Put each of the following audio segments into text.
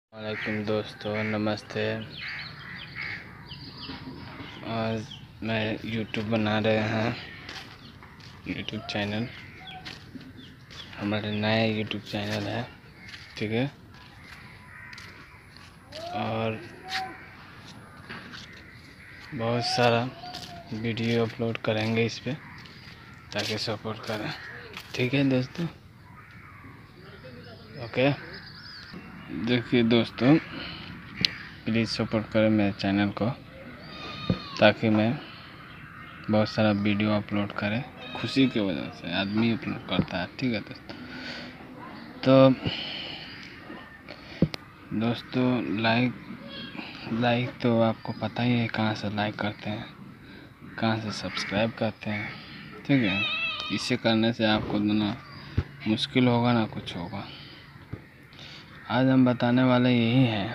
वालेकुम दोस्तों, नमस्ते। आज मैं यूट्यूब बना रहे हैं, यूट्यूब चैनल हमारे नया यूट्यूब चैनल है, ठीक है। और बहुत सारा वीडियो अपलोड करेंगे इस पे, ताकि सपोर्ट करें, ठीक है दोस्तों। ओके, देखिए दोस्तों, प्लीज़ सपोर्ट करें मेरे चैनल को, ताकि मैं बहुत सारा वीडियो अपलोड करें। खुशी की वजह से आदमी अपलोड करता है, ठीक है दोस्तों। लाइक तो आपको पता ही है कहाँ से लाइक करते हैं, कहाँ से सब्सक्राइब करते हैं, ठीक है। इसे करने से आपको ना मुश्किल होगा ना कुछ होगा। आज हम बताने वाले यही हैं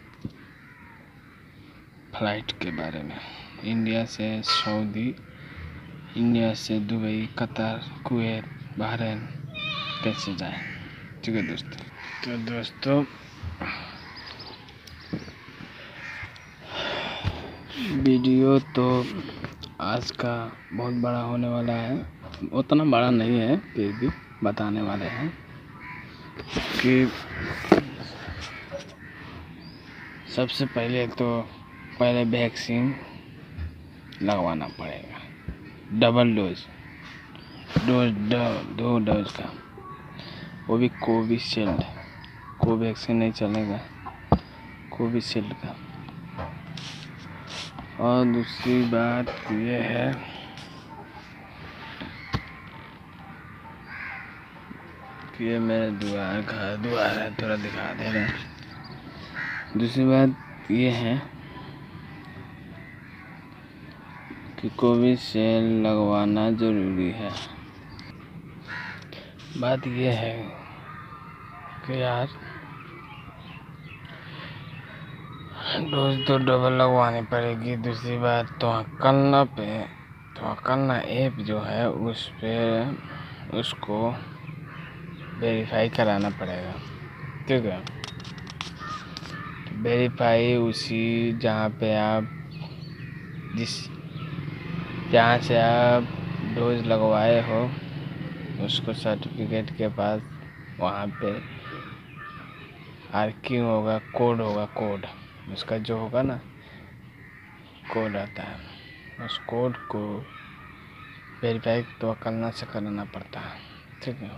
फ्लाइट के बारे में। इंडिया से सऊदी, इंडिया से दुबई, कतर, कुवैत, बहरीन कैसे जाएं, ठीक है दोस्तों। तो दोस्तों, वीडियो तो आज का बहुत बड़ा होने वाला है, उतना बड़ा नहीं है, फिर भी बताने वाले हैं कि सबसे पहले वैक्सीन लगवाना पड़ेगा, डबल डोज, दो डोज का, वो भी कोविशील्ड। कोवैक्सीन नहीं चलेगा, कोविशील्ड का। और दूसरी बात ये है कि ये मेरे द्वार है, थोड़ा दिखा दे रहे हैं। दूसरी बात ये है कि कोविशील्ड लगवाना ज़रूरी है। बात ये है कि यार डोज तो डबल लगवानी पड़ेगी। दूसरी बात तो अकलना ऐप जो है उस पे उसको वेरीफाई कराना पड़ेगा, ठीक है। वेरीफाई उसी जहाँ से आप डोज लगवाए हो, उसको सर्टिफिकेट के पास वहाँ पे आर्किंग होगा, कोड उसका जो होगा ना, कोड आता है, उस कोड को वेरीफाई तो अकलना से कराना पड़ता है, ठीक है।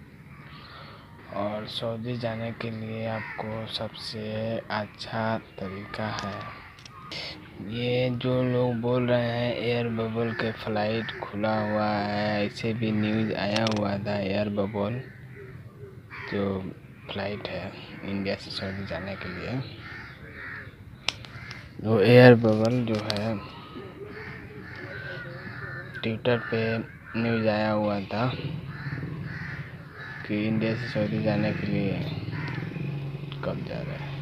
और सऊदी जाने के लिए आपको सबसे अच्छा तरीका है, ये जो लोग बोल रहे हैं एयर बबल के फ़्लाइट खुला हुआ है, ऐसे भी न्यूज़ आया हुआ था। एयर बबल जो फ़्लाइट है इंडिया से सऊदी जाने के लिए, वो एयर बबल जो है ट्विटर पे न्यूज़ आया हुआ था कि इंडिया से सऊदी जाने के लिए कब जा रहा है।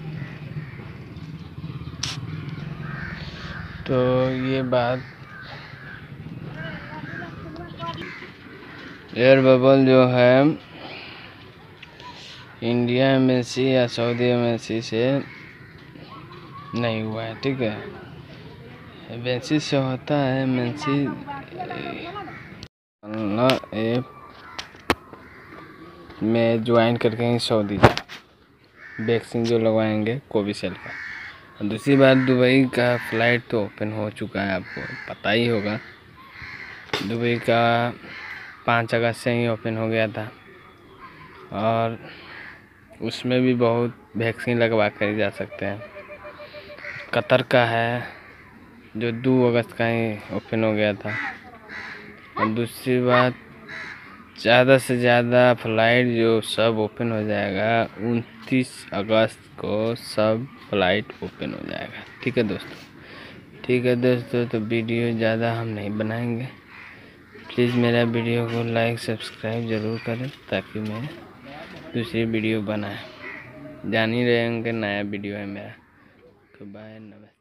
तो ये बात, एयर बबल जो है इंडिया एम्बेसी या सऊदी एम्बेसी से नहीं हुआ है, ठीक है। एम्बेसी से होता है, एम्बेसी ऐप में ज्वाइन करके ही सऊदी वैक्सीन जो लगवाएंगे कोविशील्ड का। और दूसरी बात, दुबई का फ़्लाइट तो ओपन हो चुका है, आपको पता ही होगा। दुबई का 5 अगस्त से ही ओपन हो गया था, और उसमें भी बहुत वैक्सीन लगवा कर जा सकते हैं। कतर का है जो 2 अगस्त का ही ओपन हो गया था। और दूसरी बात, ज़्यादा से ज़्यादा फ़्लाइट जो सब ओपन हो जाएगा 29 अगस्त को, सब फ़्लाइट ओपन हो जाएगा, ठीक है दोस्तों। तो वीडियो ज़्यादा हम नहीं बनाएंगे, प्लीज़ मेरा वीडियो को लाइक सब्सक्राइब ज़रूर करें, ताकि मैं दूसरी वीडियो बनाए। जान ही रहे होंगे नया वीडियो है मेरा। तो बाय, नमस्ते।